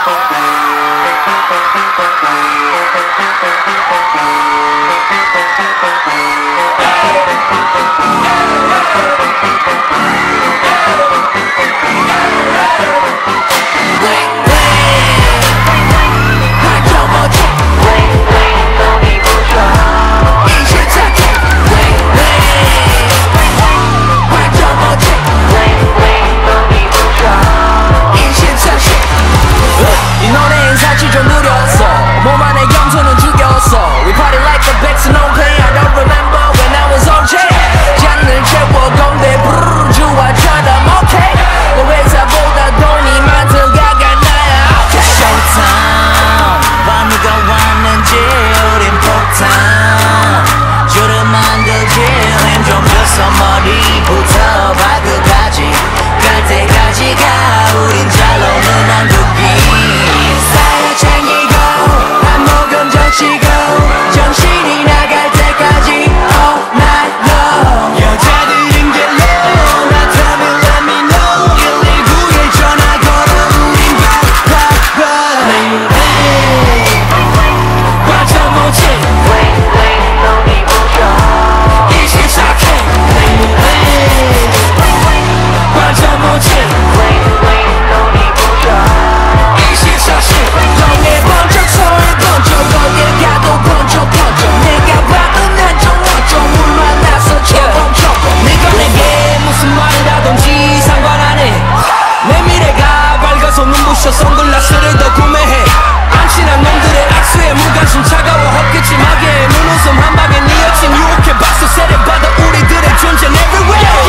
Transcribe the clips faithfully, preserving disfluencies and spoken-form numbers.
선글라스를 더 구매해 안 친한 놈들의 악수에 무관심 차가워 헛기침 하게 눈웃음 한 방에 네 여친 유혹해 박수 세례받아 우리들의 존재는 everywhere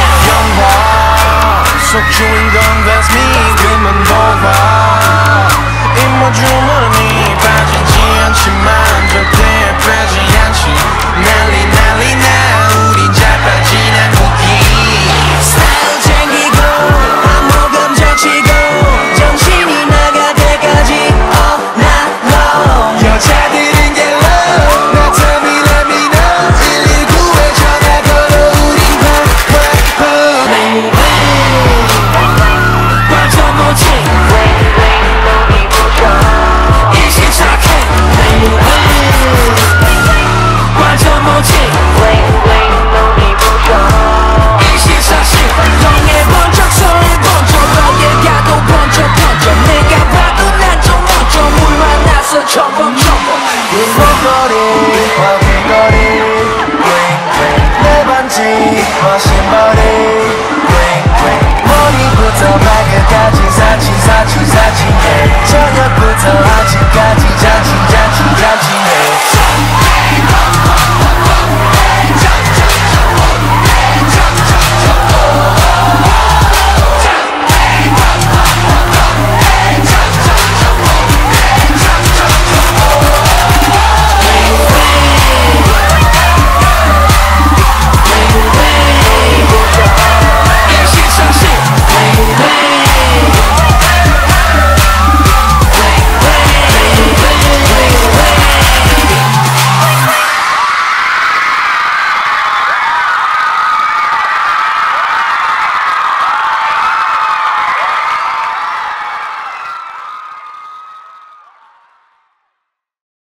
영화 속 주인공 that's me 그만 보아 입모 주머니 빠지지 않지만 절대 빼지 않지 난리 난리 나 우린 잘 빠진 한국인 스타일 챙기고 한 모금 적시고 정신이 나갈 때까지 all night long 여자들은 yellow 나 tell me let me know 일일구에 전화 걸어 우린 팍팍팍 빠져 못해 너니 부셔 일시착해 빠져 못해 너니 부셔 일시사실 너의 번쩍 서울 번쩍 어딜 가도 번쩍 번쩍 내가 봐도 난 좀 멋져 물 만나서 첨벙첨벙 목걸이 화끈거리 윙윙 내 반지 머신머리 윙윙 머리부터 발끝까지 사진 사진 사진 예 저녁부터 아침까지